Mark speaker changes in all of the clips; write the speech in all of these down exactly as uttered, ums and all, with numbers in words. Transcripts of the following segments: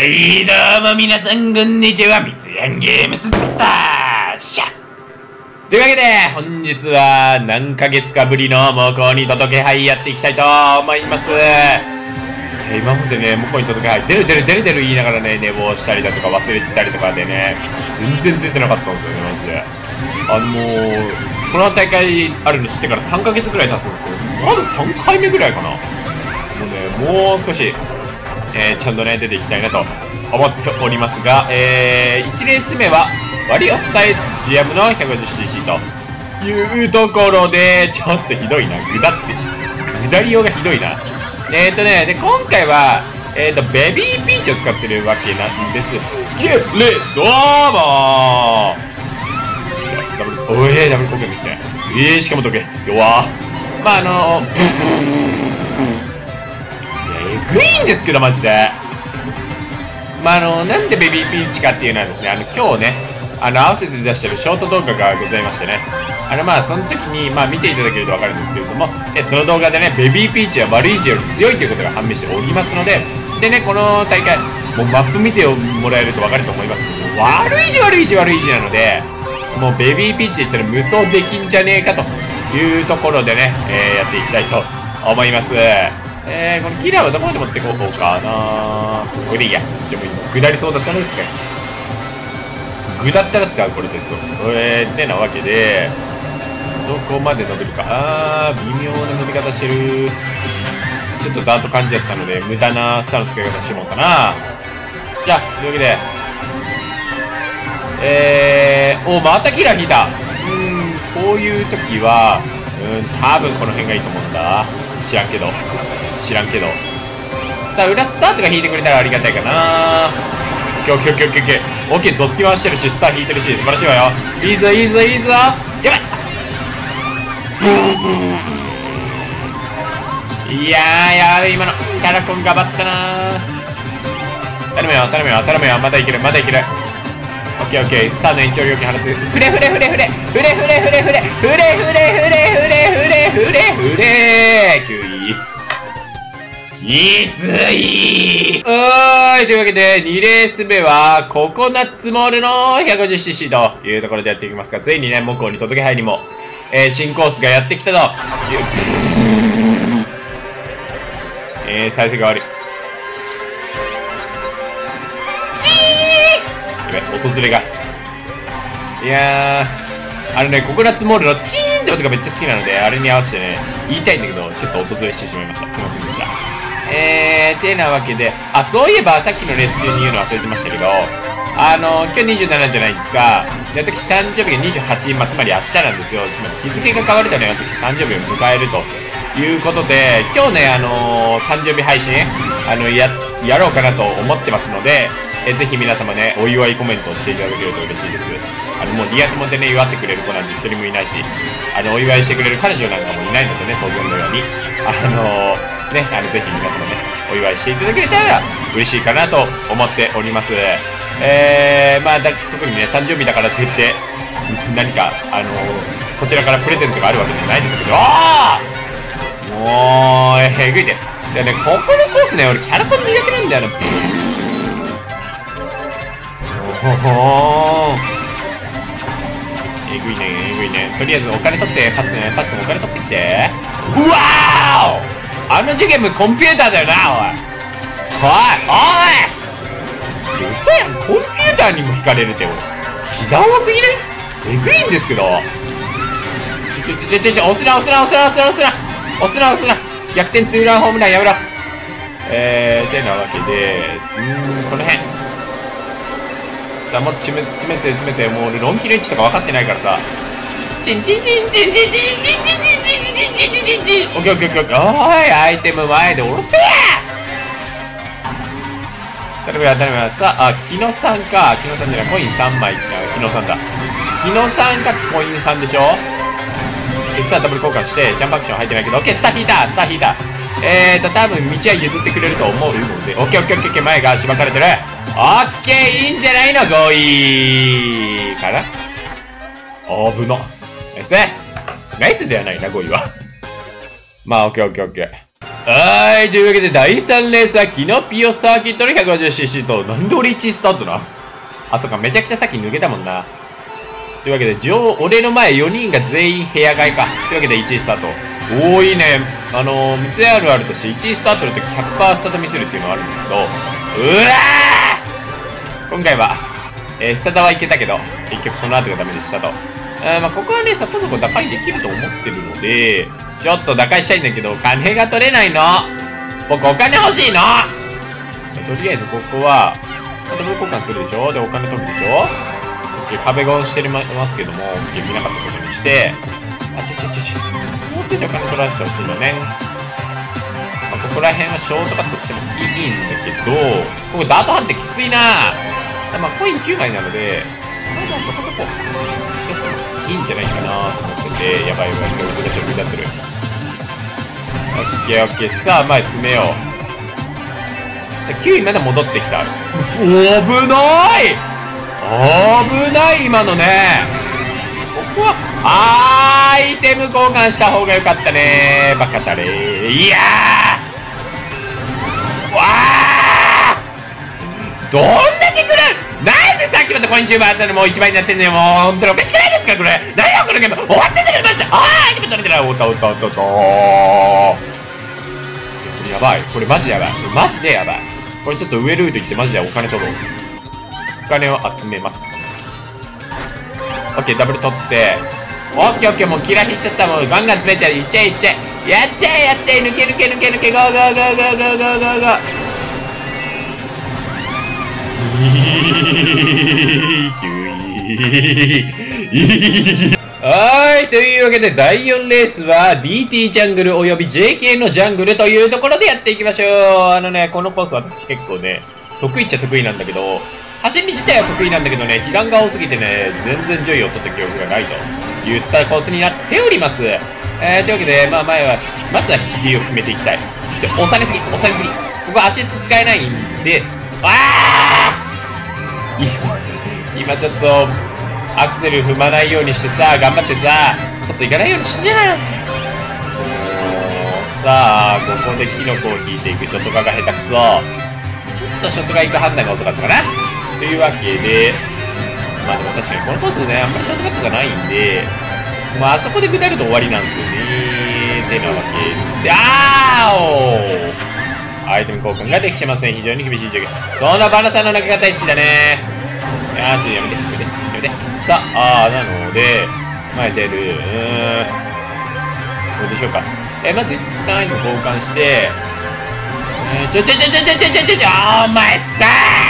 Speaker 1: はい、どうも皆さん、こんにちは。みつやんゲームスターシャというわけで、本日は何ヶ月かぶりの猛攻に届け杯やっていきたいと思います。今までね、猛攻に届け杯、出る出る出る出る言いながらね、寝坊したりだとか忘れてたりとかでね、全然出てなかったんですよね、マジで。あのー、この大会あるの知ってからさんかげつくらい経つんですよ。まださんかいめぐらいかな。もうね、もう少し、えー、ちゃんとね、出ていきたいなと思っておりますが、えー、いちレース目は、ワリオスタイジアムの ひゃくごじゅっシーシー というところで、ちょっとひどいな。ぐだって、ぐだりようがひどいな。えーとね、で、今回は、えーと、ベビーピーチを使ってるわけなんですけれどもダブル、おえー、ダブルコケですね。えー、しかも時計、弱まあ、あのー、えぐいんですけど、マジで。まあ、あの、なんでベビーピーチかっていうのはですね、あの、今日ね、あの、合わせて出してるショート動画がございましてね、あの、まあ、その時に、まあ、見ていただけるとわかるんですけれども、え、その動画でね、ベビーピーチは悪い字より強いということが判明しておりますので、でね、この大会、もうマップ見てもらえるとわかると思いますけど、悪い字悪い字悪い字なので、もうベビーピーチで言ったら無双できんじゃねえかというところでね、えー、やっていきたいと思います。えー、このキラーはどこまで持っていこうかな。これでいいや。でも下りそうだったらですか。下ったら使う、これですと。えー、ってなわけで、どこまで伸びるか。あー、微妙な伸び方してる。ちょっとダート感じやったので、無駄なスターの使い方してもうかな。じゃあ、というわけで、えー、お、またキラー引いた。うーん、こういう時は、うん、多分この辺がいいと思うんだ。知らんけど。知らんけど。さあ、裏スタートが引いてくれたらありがたいかな。オッケーオッケーオッケーオッケーオッケー。どつき回してるし、スター引いてるし、素晴らしいわよ。いいぞいいぞいいぞ。やばい。いやー、やべ、今の。キャラコン頑張ったなー。頼むよ、頼むよ、頼むよ。まだいける、まだいける。オッケーオッケー。スターの延長料金払って。フレフレフレフレフレフレフレフレフレフレフレフレフレフレフレきゅうい。きつい。おーい、というわけで、にレース目は、ココナッツモールの ひゃくごじゅっシーシー というところでやっていきますが、ついにね、猛攻に届け杯にも、えー、新コースがやってきたという。えー、再生が悪い。チーンやべ、訪れが。いやー、あのね、ココナッツモールのチーンって音がめっちゃ好きなので、あれに合わせてね、言いたいんだけど、ちょっと訪れしてしまいました。すいませんでした。えー、てなわけで、あ、そういえばさっきのレース中に言うの忘れてましたけど、あの、今日にじゅうしちじゃないですか。で、私誕生日がにじゅうはち、まあ、つまり明日なんですよ。つまり日付が変わるとね、私誕生日を迎えるということで、今日ね、あのー、誕生日配信、あの、や、やろうかなと思ってますので、えぜひ皆様ね、お祝いコメントをしていただけると嬉しいです。あの、もうリア友でね、祝ってくれる子なんて一人もいないし、あの、お祝いしてくれる彼女なんかもいないのでね、当然のように。あのー、ね、あの、ぜひ皆様ね、お祝いしていただけたら嬉しいかなと思っております。えー、まあだ、特にね、誕生日だからといって、何か、あのー、こちらからプレゼントがあるわけじゃないんですけど、あーもう、えぐいて。でね、ここのコースね、俺キャラコン苦手なんだよな。おほほー。えぐいね、えぐいね。とりあえずお金取って、パッツね、パッツもお金取ってきて。うわーおあのジュゲムコンピューターだよな、おい。おい、おい嘘やん、コンピューターにも引かれるって、俺。ひだわすぎねえぐいんですけど。ちょちょちょちょちょ、押すな、押すな、押すな、押すな、押すな、押すな、押すな。逆転ツーランホームランやめろ。えー、てなわけで、うーん、この辺。さあ、もっと詰め、詰めて、詰めて、もうロンキレッジとか分かってないからさ。チンチンチンチンチンチンチンチンチンチンチンチンチン。オッケーオッケーオッケーオッケー。おい、アイテム前で下ろせや。頼むや、頼むや。さあ、木野さんか。木野さんじゃない、コインさんまい。木野さんだ。木野さんかコインさんでしょ。で、さあ、ダブル交換して、ジャンプアクション入ってないけど、オッケー、スター引いた、スター引いた。えーと、多分道は譲ってくれると思うので、オッケーオッケーオッケーオッケー、前がしばかれてる。オッケー、いいんじゃないの、ごいかな。危な。ナイスナイスではないな、ごいは。まあ、オッケーオッケーオッケー。 はい、というわけでだいさんレースはキノピオサーキットの ひゃくごじゅうシーシー と、なんで俺いちいスタートな。あ、そっか、めちゃくちゃさっき抜けたもんな。というわけで、上俺の前よにんが全員部屋替えか。というわけでいちいスタート。おー、いいね。あのー、ミスあるあるとしていちいスタートの時 ひゃくパーセント スタートミスるっていうのがあるんですけど、うわー今回は、えー、スタダはいけたけど、結局その後がダメでしたと。あまあ、ここはね、そこそこ打開できると思ってるので、ちょっと打開したいんだけど、金が取れないの。僕お金欲しいの。とりあえずここは、ダブル交換するでしょ。で、お金取るでしょ。壁ゴンしてますけども、見なかったことにして、あ、ちょちょちょちょ、もう少しお金取らせてほしいのね。まあ、ここら辺はショートカットしてもいいんだけど、ここダートハンってきついな。まあ、コインきゅうまいなので、まあまあ、そこそこ、いいんじゃないかなと思ってて、やばいやばい、今日下ってる、下ってる。オッケーオッケー、さあ、前進めよう。きゅういまで戻ってきた。危ない危ない今のね。ここはアイテム交換した方がよかったね。バカたれ。いやーわーどんだけくる。なんでさっきまでコインじゅうまいあったのにもういちまいになってんねん。もう本当におかしくないですかこれ。何よこのゲーム終わってんだよマジ。あーアイテム取れてない。おったおったおったおった。やばいこれマジでやばい。マジでやばい。これちょっと上ルート行ってマジでお金取ろう。お金を集めます。オッケーダブル取ってオッケーオッケーもうキラー引っちゃった。もうガンガン詰めちゃう。いっちゃいいっちゃいやっちゃえやっちゃえ抜け抜け抜け抜けゴーゴーゴーゴーゴーゴーゴーゴーはい、というわけでだいよんレースは ディーティー ジャングルおよび ジェーケー のジャングルというところでやっていきましょう。あのね、このコース私結構ね、得意っちゃ得意なんだけど、走り自体は得意なんだけどね、被弾が多すぎてね、全然上位を取った記憶がないといったコースになっております。えー、というわけで、まあ前は、まずは引きりを決めていきたい。で、押されすぎ、押されすぎ。ここアシスト使えないんで、あー今、今ちょっと、アクセル踏まないようにしてさ、頑張ってさ、外行かないようにしじゃん。さあ、ここでキノコを引いていくショットガンが下手くそ。ちょっとショットガン行く判断が遅かったかな。というわけで、まあでも確かにこのコースね、あんまりショットガンがないんで、まああそこで下ると終わりなんですよね。ってなわけで、あーおーアイテム交換ができてません。非常に厳しい状況。そんなバナさんの中型一致だね。いやー、ちょっとやめて、やめて、やめて。さあ、あー、なので、前出る。うーん。どうでしょうか。え、まず一旦アイテム交換して、えー、ちょちょちょちょちょちょちょちょちょお前さ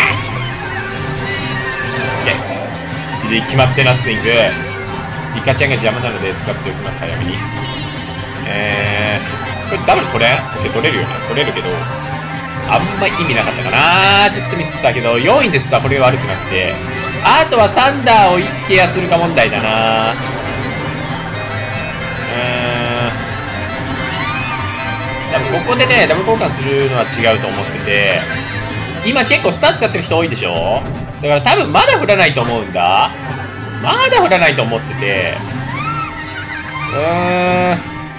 Speaker 1: ーで決まってなスイング。リカちゃんが邪魔なので使っておきます、早めに。えー、これダブルこれって取れるよね。取れるけど、あんま意味なかったかな。ちょっとミスったけど、よんいですわ、これ悪くなくて。あとはサンダーをいつケアするか問題だな。うーん。多分ここでね、ダブル交換するのは違うと思ってて、今結構スター使ってる人多いでしょ。だから多分まだ振らないと思うんだ。まだ振らないと思ってて。うーん。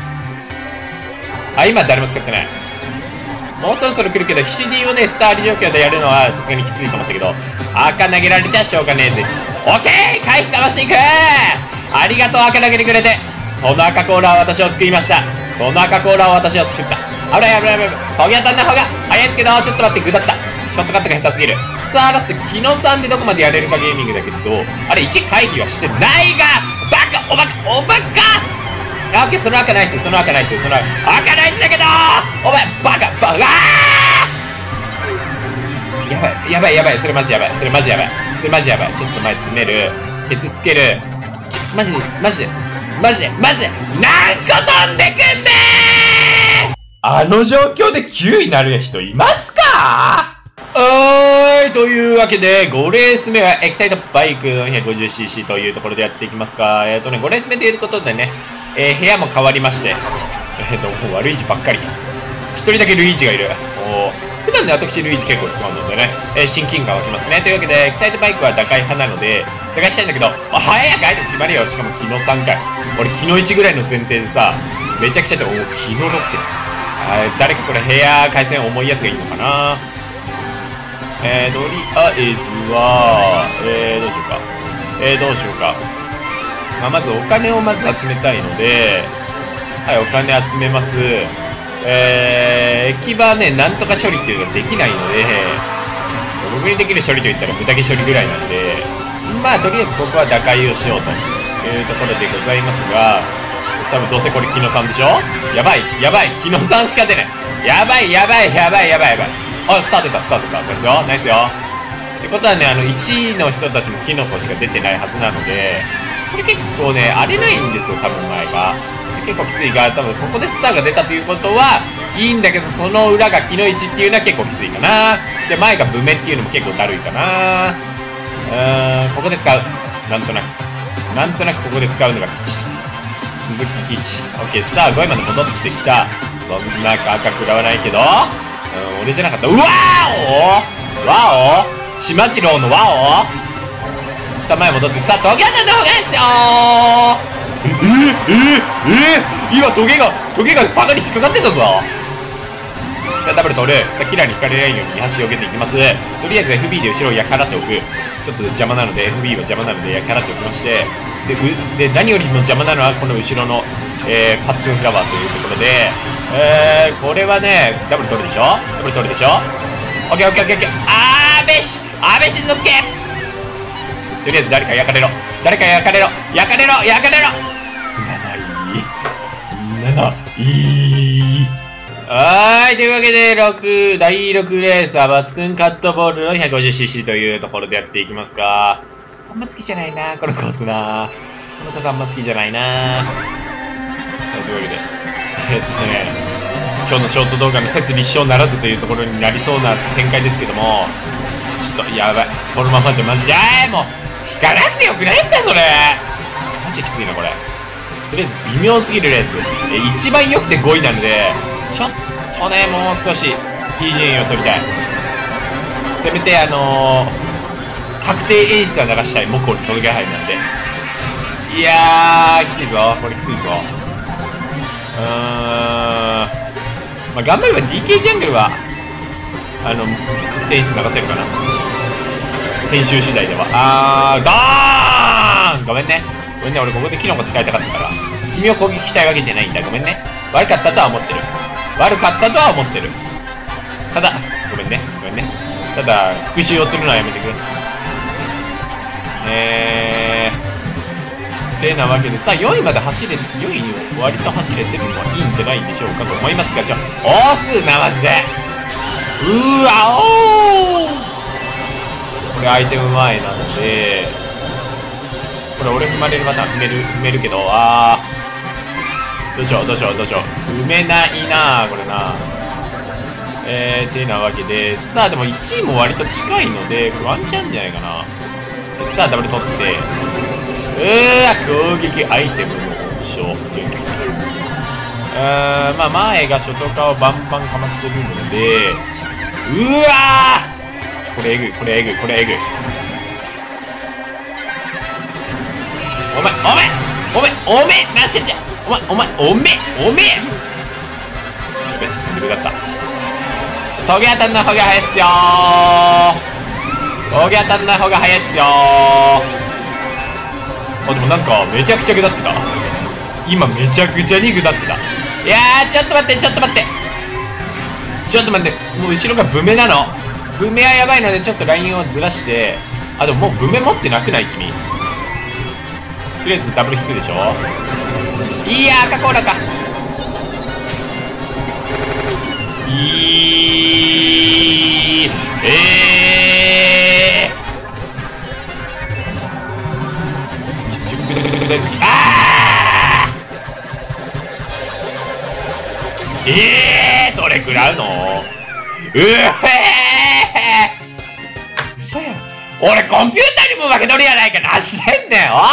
Speaker 1: あ、今誰も使ってない。もうそろそろ来るけど、シーディー をね、スターリ状況でやるのはさすがにきついと思ったけど、赤投げられちゃしょうがねえぜ。オッケー回避かわしていく。ありがとう、赤投げてくれて。その赤コーラーを私を作りました。その赤コーラーを私を作った。危ない危ない危ない。ホギ当たんな方が早いですけど、ちょっと待って、ぐだった。ショットカットが下手すぎる。さあ、ラスト、木野さんでどこまでやれるかゲーミングだけど、あれ、いち回避はしてないが、バカおバカおバカあ、オッケー、その赤ないっす、その赤ないっす、その赤ないっすだけどお前、バカバカやばい、やばい、やばい、それマジやばい、それマジやばい、それマジやばい、ちょっと前詰める、ケツつける、マジで、マジで、マジで、マジで、何個飛んでくんねー。あの状況できゅういになる人いますか。はい、というわけで、ごレース目はエキサイトバイクの ひゃくごじゅうシーシー というところでやっていきますか。えっとね、ごレース目ということでね、えー、部屋も変わりまして、えっと、もう悪い位置ばっかり。一人だけルイージがいる。お普段ね、私ルイージ結構使うのでね、えー、親近感湧きますね。というわけで、エキサイトバイクは打開派なので、打開したいんだけど、あ、早くアイテム決まるよ。しかも昨日さんかい。俺昨日いちぐらいの前提でさ、めちゃくちゃで、お、昨日ろくて。 あ誰かこれ部屋回線重いやつがいいのかな。えー、とりあえずは、えー、どうしようか。えー、どうしようか。まあ、まずお金をまず集めたいので、はい、お金集めます。えー、駅場ね、なんとか処理っていうのができないので、僕にできる処理といったら無駄毛処理ぐらいなんで、まあ、とりあえずここは打開をしようというところでございますが、多分どうせこれ、木野さんでしょ。やばい、やばい、木野さんしか出ない。やばい、やばい、やばい、やばい、やばい。あ、スタートだ、スタートだ。ナイスよ、ナイスよ。ってことはね、あの、いちいの人たちもキノコしか出てないはずなので、これ結構ね、荒れないんですよ、多分前が。結構きついが、多分ここでスターが出たということは、いいんだけど、その裏が木の位置っていうのは結構きついかな。で、前がブメっていうのも結構だるいかな。うーん、ここで使う。なんとなく。なんとなくここで使うのが基地。鈴木基地。オッケー、さあ、ごいまで戻ってきた。そんな赤食らわないけど、うん、俺じゃなかった。うわーおわお島次郎のわおさあ、前戻ってきた。トゲだトゲですよー。えー、えー、えー、今トゲがトゲが坂に引っかかってたぞ。さあ、ダブル取る。さあ、キラーに引かれないように端を受けていきます。とりあえず エフビー で後ろを焼き払っておく。ちょっと邪魔なので エフビー は邪魔なので焼き払っておきまして、で、で何よりも邪魔なのはこの後ろの、えー、パッツンフラワーというところで、えー、これはね、ダブル取るでしょ。ダブル取るでしょ。オッケーオッケーオッケーオッケー。あーべしあべしんのすけ。とりあえず誰か焼かれろ。誰か焼かれろ。焼かれろ焼かれろ。なないい。はーい、というわけで、ろく、だいろくレースはバツくんカットボールの ひゃくごじゅっシーシー というところでやっていきますか。あんま好きじゃないな、このコースな。このコースあんま好きじゃないな。というわけで、えっとね、今日のショート動画の説立証ならずというところになりそうな展開ですけども、ちょっとやばい。このままじゃマジで、あーもう、引かなくてよくないんだそれ。マジきついな、これ。とりあえず微妙すぎるレース。え、一番良くてごいなので、ちょっとね、もう少しいい順位を取りたい。せめて、あのー、確定演出は流したい。モコに届け入るなんで。いやー、きついぞ。これきついぞ。うーん。まあ、頑張れば ディーケー ジャングルは、あの、確定演出流せるかな。編集次第では。あー、ダーンごめんね。ごめんね、俺ここでキノコ使いたかったから。君を攻撃したいわけじゃないんだ。ごめんね。悪かったとは思ってる。悪かったとは思ってる。ただ、ごめんね。ごめんね。ただ、復讐をするのはやめてくれ。えー。てなわけで、さあ、よんいまで走れ、よんいを割と走れてるのはいいんじゃないんでしょうかと思いますが、じゃあ、押すな、マジで。うーわ、おーこれアイテム前なので、これ俺踏まれるパターン踏める、踏めるけど、あー。どうしよう、どうしよう、どうしよう。踏めないなー、これな。えー、てなわけで、さあ、でもいちいも割と近いので、これワンチャンじゃないかな。さあ、ダブル取って、うーわ、攻撃アイテムの本性。うーん、まあ、前が初等化をバンバンかましてるので、うわーこれえぐい、これえぐい、これえぐい。お前、お前、お前、おめえ、なしてんじゃん。お前、お前、おめえ、おめえ。よし、よかった。トゲ当たんない方が早いっすよー。トゲ当たんない方が早いっすよー。あ、でもなんか、めちゃくちゃ下ってた。今、めちゃくちゃに下ってた。いやー、ちょっと待って、ちょっと待って。ちょっと待って、もう後ろがブメなの。ブメはやばいので、ちょっとラインをずらして。あ、でももうブメ持ってなくない君。とりあえずダブル引くでしょ。いやー、赤コーラか。いーえーあーえーどれ食らうの。うえー嘘やん。俺コンピューターにも負けとるやないか。何してんねん。あ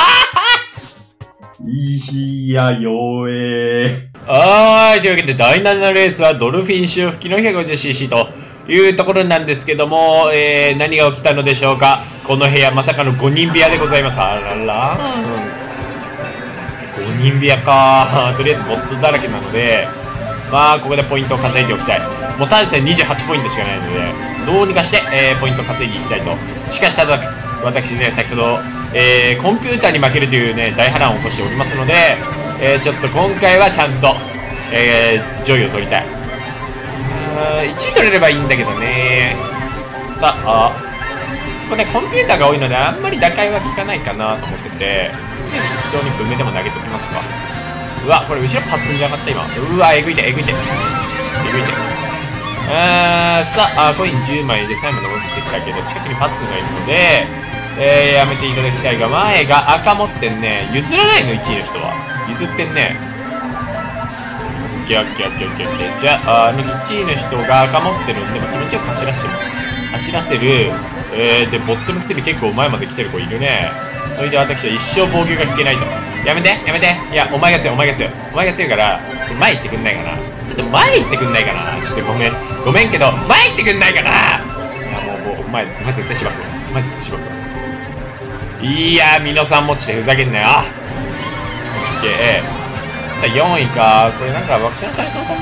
Speaker 1: いや、弱えー。はーい。というわけで、だいななレースはドルフィン潮吹きの ひゃくごじゅっシーシー というところなんですけども、えー、何が起きたのでしょうか。この部屋、まさかのごにん部屋でございます。あらら。ごにん部屋か。とりあえずボットだらけなので、 まあここでポイントを稼いでおきたい。もうただでにじゅうはちポイントしかないので、どうにかして、えー、ポイントを稼いでいきたいと。しかし、ただ私ね、先ほど、えー、コンピューターに負けるというね、大波乱を起こしておりますので、えー、ちょっと今回はちゃんと、えー、上位を取りたい。いちい取れればいいんだけどね。さあ、これ、ね、コンピューターが多いので、あんまり打開は効かないかなと思ってて、適当に分目でも投げておきますか。うわ、これ後ろパツンじゃなかった今。うわ、えぐいて、えぐいて。えぐいて。あー、さあ、コインじゅうまいで最後登ってきたけど、近くにパツンがいるので、えー、やめていただきたいが、前が赤持ってんね。譲らないの、いちいの人は。譲ってんね。オッケーオッケーオッケーオッケーオッケー。じゃあ、あのいちいの人が赤持ってるんで、気持ちよく走らせてる。走らせる。えー、で、ボットのくせに結構前まで来てる子いるね。それで私は一生防御が引けないと。やめて、やめて。いや、お前が強い、お前が強い。お前が強いから、前行ってくんないかな。ちょっと前行ってくんないかな。ちょっとごめん。ごめんけど、前行ってくんないかな。いや、もう、もう、前、前絶対しばく。前絶対しばく。いやー、ミノさん持ちでふざけんなよ。オッケー。さあ、よんいか。これなんか爆弾されそうか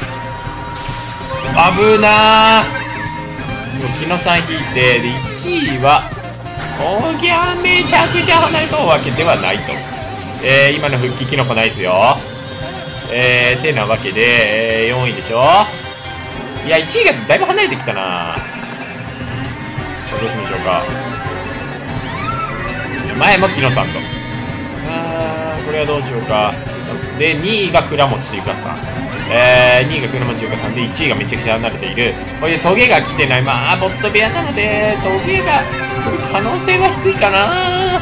Speaker 1: な。危なー。キノさん引いて、で、いちいは、おぎゃーめちゃくちゃ離れたわけではないと。えー、今の復帰キノコないですよ。えー、てなわけで、えー、よんいでしょ。いや、いちいがだいぶ離れてきたな。どうしましょうか。前もキノさんと。あー、これはどうしようか。で、にいが倉持というかさ。えー、にいが倉持ゆかさんで、いちいがめちゃくちゃ離れている。これでトゲが来てない。まあ、ボット部屋なので、トゲが来る可能性は低いかな。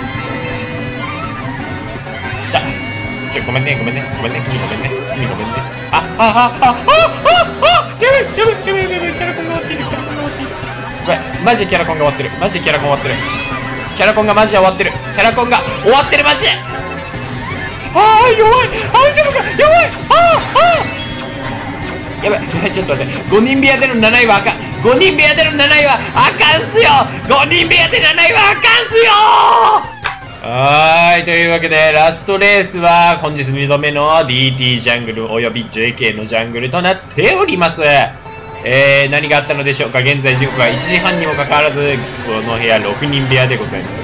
Speaker 1: しゃ。ちょ、ごめんね、ごめんね、ごめんね、君ごめんね、君ごめんね。あ、あ、あ、あ、あ、あ、あ、やばい、やばい、やばい、やばい、キャラコンが終わっている、キャラコンが終わっている。ごめん、マジでキャラコンが終わってる。マジでキャラコン終わってる。キャラコンがマジで終わってる。キャラコンが終わってる、マジで。あー、弱い。アイテムが弱い。あー、あー。やばい、ちょっと待って。ごにん部屋でのなないはあかん。ごにん部屋でのなないはあかんすよ。ごにん部屋でなないはあかんすよ。はーい、というわけで、ラストレースは、本日にどめの ディーティー ジャングルおよび ジェーケー のジャングルとなっております。えー、何があったのでしょうか。現在時刻はいちじはんにもかかわらず、この部屋ろくにん部屋でございます。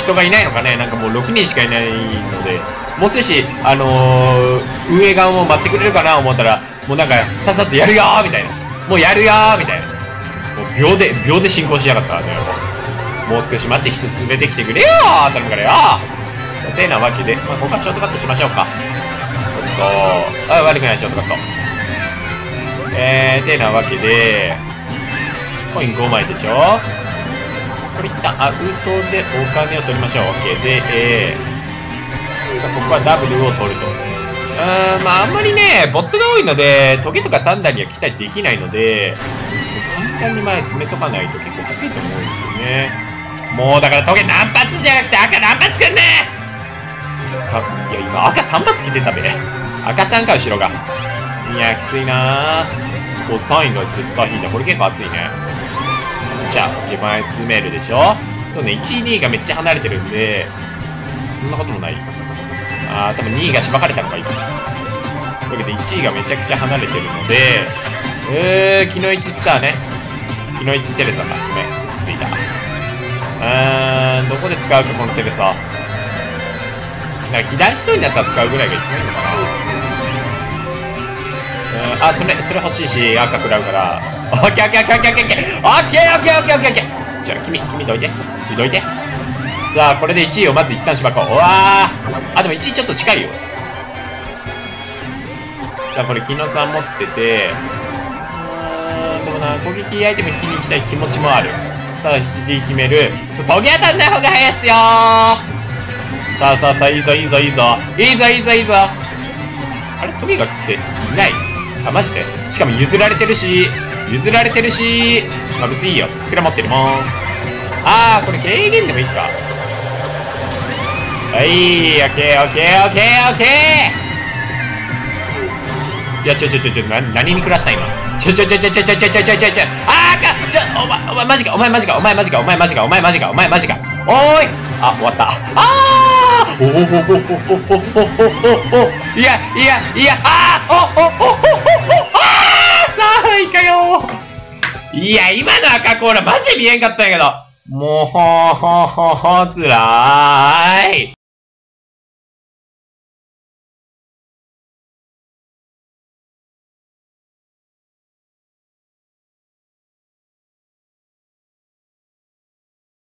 Speaker 1: 人がいないのかね。なんかもうろくにんしかいないので、もう少し、あのー、運営側も待ってくれるかな思ったら、もうなんか、さっさとやるよーみたいな。もうやるよーみたいな。もう秒で、秒で進行しやがったね。もう少し待って、人連れてきてくれよー頼むからよーてなわけで、まあ、ここはショートカットしましょうか。ちょっと、あ、悪くないショートカット。えー、てなわけで、コインごまいでしょ。これ一旦、あ、ウソでお金を取りましょう。OK。で、えー、ここはダブルを取ると。うーん、まああんまりね、ボットが多いので、トゲとかさん段には期待できないので、簡単に前詰めとかないと結構きついと思うんですよね。もうだからトゲ何発じゃなくて赤何発くんねー。いや、今赤さん発来てたべ。赤さんか、後ろが。いや、きついなー。こうさんいのスター引いた。これ結構熱いね。じゃあ、手前詰めるでしょ。そうね、いちい、にいがめっちゃ離れてるんで、そんなこともない。あー、多分にいがしばかれたのがいい。というわけでいちいがめちゃくちゃ離れてるので、えー、昨日いちスターね。昨日いちテレサだ。ごめん、ついた。うーん、どこで使うか、このテレサ。なんか、左一人になったら使うぐらいが一番いいのかな。うん、あ、それ、それ欲しいし、赤食らうから。オッケーオッケーオッケーオッケーオッケーオッケーオッケーオッケーオッケーオッケーオッケー。じゃあ、君、君どいて。君どいて。さあ、これでいちいをまず一旦しばこう。うわー。あ、でもいちいちょっと近いよ。さあ、これ、木野さん持ってて、うーん、でもな、攻撃アイテム引きに行きたい気持ちもある。ただ、引き決める。トゲ当たんない方が早いっすよー。さあさあさあ、いいぞいいぞいいぞ。いいぞいいぞいいぞ。あれ、トゲが来ていない。あ、マジで。しかも譲られてるし、譲られてるし、まあ別にいいよ。蔵持ってるもん。あー、これ軽減でもいいか。はい、オッケーオッケーオッケーオッケー。いや、ちょちょちょちょ、な、何に食らった今。ちょちょちょちょちょちょちょちょちょちょちょちょ。あーか、ちょ、お前、お前マジか、お前マジか、お前マジか、お前マジか、お前マジか、お前マジか。おーい。あ、終わった。あーおほほほほほほほほほ。いや、いや、いや、あーおおおおおおいかよー。いや、今の赤コーラマジで見えんかったんやけど。もう、ほーほーほーほー、つらーい。